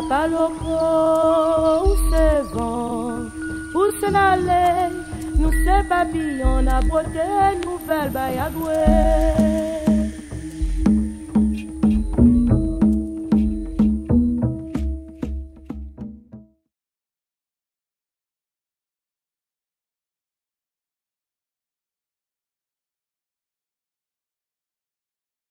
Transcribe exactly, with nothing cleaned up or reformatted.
Paloko se vent, pour s'en aller, nous c'est papillon, la beauté nouvelle bayagoué.